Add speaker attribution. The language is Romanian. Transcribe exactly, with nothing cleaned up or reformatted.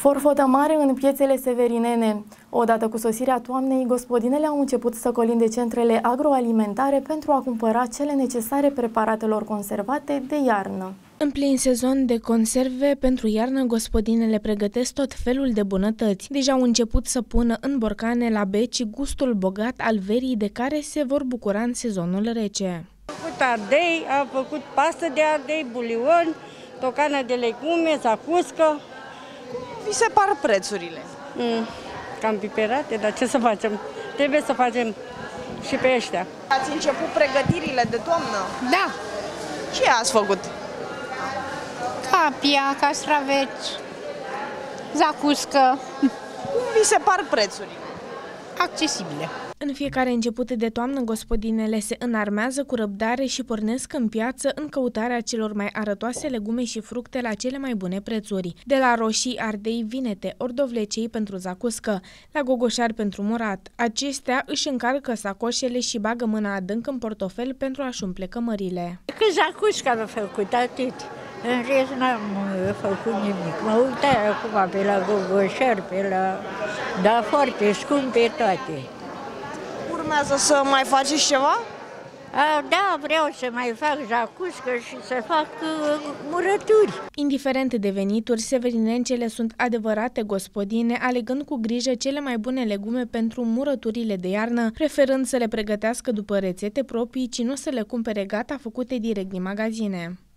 Speaker 1: Forfotă mare în piețele severinene. Odată cu sosirea toamnei, gospodinele au început să colinde centrele agroalimentare pentru a cumpăra cele necesare preparatelor conservate de iarnă.
Speaker 2: În plin sezon de conserve, pentru iarnă, gospodinele pregătesc tot felul de bunătăți. Deja au început să pună în borcane la beci gustul bogat al verii de care se vor bucura în sezonul rece.
Speaker 3: Am făcut ardei, am făcut pastă de ardei, bulion, tocană de legume, zacuscă.
Speaker 4: Vi se par prețurile?
Speaker 3: Mm, cam piperate, dar ce să facem? Trebuie să facem și pe ăștia.
Speaker 4: Ați început pregătirile de toamnă?
Speaker 5: Da.
Speaker 4: Ce ați făcut?
Speaker 5: Capia, castraveți, zacuscă.
Speaker 4: Cum vi se par prețurile?
Speaker 5: Accesibile.
Speaker 2: În fiecare început de toamnă, gospodinele se înarmează cu răbdare și pornesc în piață în căutarea celor mai arătoase legume și fructe la cele mai bune prețuri. De la roșii, ardei, vinete, ordovlecei pentru zacuscă, la gogoșari pentru murat. Acestea își încarcă sacoșele și bagă mâna adânc în portofel pentru a-și umple cămările.
Speaker 6: Că zacuscă am făcut atât. În rest n-am făcut nimic. Mă uitai acum pe la gogoșari, pe la... Da, foarte scumpe toate.
Speaker 4: Urmează să mai faceți ceva?
Speaker 6: A, da, vreau să mai fac zacuscă și să fac uh, murături.
Speaker 2: Indiferent de venituri, severinencele sunt adevărate gospodine, alegând cu grijă cele mai bune legume pentru murăturile de iarnă, preferând să le pregătească după rețete proprii, ci nu să le cumpere gata făcute direct din magazine.